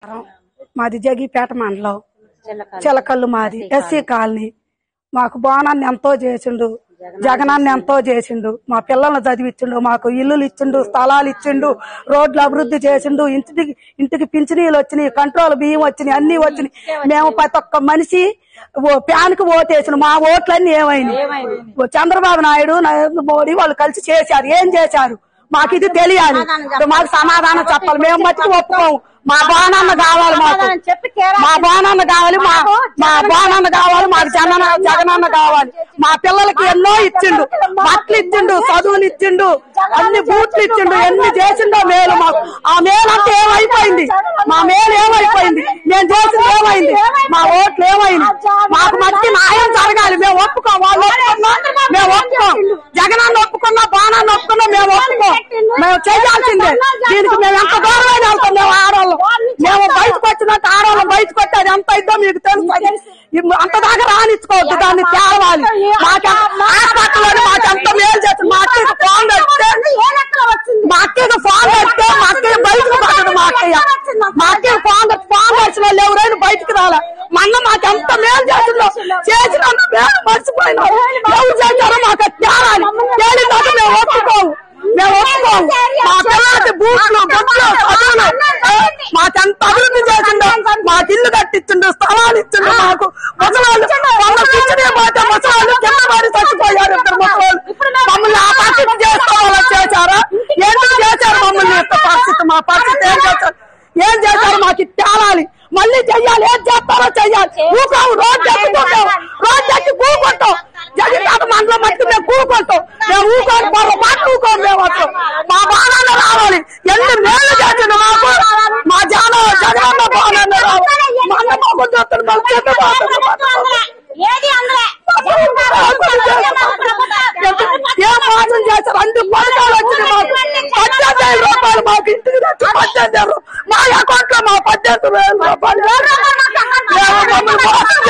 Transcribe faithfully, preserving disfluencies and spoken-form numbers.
మాది జగిపేట మండలం చిలకల్లు మాది ఎస్సీ కాలనీ. మాకు బోనాన్ని ఎంతో చేసిండు, జగనాన్ని ఎంతో చేసిండు, మా పిల్లల్ని చదివించిండు, మాకు ఇల్లులు ఇచ్చిండు, స్థలాలు ఇచ్చిండు, రోడ్లు అభివృద్ధి చేసిండు, ఇంటికి ఇంటికి పింఛనీలు వచ్చినాయి, కంట్రోల్ బియ్యం వచ్చినాయి, అన్ని వచ్చినాయి. మేము ప్రతి ఒక్క మనిషి ప్యాన్ కి ఓటేసిన మా ఓట్లన్నీ ఏమైనాయి? చంద్రబాబు నాయుడు నరేంద్ర మోడీ వాళ్ళు కలిసి చేశారు. ఏం చేశారు మాకు ఇది తెలియాలి, మాకు సమాధానం చెప్పాలి. మేము మట్టుకు ఒప్పుకోము. మా బాణాన్న కావాలి, మాకు మా బాణాన్న కావాలి, మా మా బాణాన్న కావాలి, మాకు జగన జగనన్న కావాలి. మా పిల్లలకి ఎన్నో ఇచ్చిండు, బట్టలు ఇచ్చిండు, చదువులు ఇచ్చిండు, అన్ని బూట్లు ఇచ్చిండు, ఎన్ని చేసిండో మేలు. మాకు ఆ మేలు అంటే ఏమైపోయింది? మా మేలు ఏమైపోయింది? మేము చేసింది ఏమైంది? మా ఓట్లు ఏమైంది? మాకు మట్టి న్యాయం జరగాలి. మేము ఒప్పుకోం, వాళ్ళు ఒప్పుకున్నా మేము ఒప్పుకోం. జగనాన్ని ఒప్పుకున్నా, బాణాన్ని ఒప్పుకున్నా మేము ఒప్పుకోం. మేము చేయాల్సిందే. దీనికి మేము ఎంత దూరమైన వెళ్తాం. మేము ఆడవాళ్ళం, మేము బయటకు వచ్చినట్టు ఆడవాళ్ళం బయటకు వచ్చి అది ఎంత ఇద్దో మీకు తెలుసు. అంత దాకా రానిచ్చుకోవద్దు, దాన్ని తేవాలి. మాకు హాస్పిటల్ మాకు ఎంత మేలు చేస్తుంది. మా అక్కడికి ఫోన్ పెడితే మా అక్కడికి ఫోన్ పెడితే మా అక్కడికి బయటకు పడదు. మా అక్కయ్య మా అక్కడికి ఫోన్ ఫోన్ వచ్చిన వాళ్ళు ఎవరైనా బయటకు రాలే. మొన్న మాకు ఎంత మేలు చేసిందో, చేసినంత మేలు మర్చిపోయినా. ఎవరు చేశారో మాకు తేవాలి. తేలిన దాకా మేము ఒప్పుకోము, మేము ఒప్పుకోము. మా పిల్లలకి బూట్లు బొట్లు చదువులు మాకెంత అభివృద్ధి చేసిండో, మాకు ఇల్లు కట్టించిండు, స్థలాలు ఇచ్చిండు. మాకు ముసలాళ్ళు వాళ్ళ కిచెనే పోతే ముసలాళ్ళు కింద పడి చచ్చిపోయారు. ఇద్దరు ముసలాళ్ళు మమ్మల్ని ఆ పరిస్థితి చేస్తే వాళ్ళు చేశారా? ఎందుకు చేశారు మమ్మల్ని ఇంత పరిస్థితి? మా పరిస్థితి ఏం చేశారు? ఏం చేశారు? మాకు తేలాలి. మళ్ళీ చెయ్యాలి. ఏం చేస్తారో చెయ్యాలి. ఊకాము, రోడ్డు ఎక్కుకుంటాం, రోడ్డు ఎక్కి కూకుంటాం. జగన్ మండలం మట్టుకు మేము కూకుంటాం. మేము ఊకోని మరో మాట ఊకోం. మేము వస్తాం. మా బాణాన్ని రావాలి. ఎన్ని మేలు చేసిండు మాకు. మా జగన్ జగనన్న బాణాన్ని రావాలి. మా అన్న మొగ్గు చూస్తాడు, మళ్ళీ చెట్టు ఏం మోసం చేశారు? అన్ని పథకాలు వచ్చినాయి మాకు. పద్దెనిమిది వేల రూపాయలు మాకు ఇంటికి తెచ్చి పద్దెనిమిది వేలు మా అకౌంట్ లో మా పద్దెనిమిది వేల రూపాయలు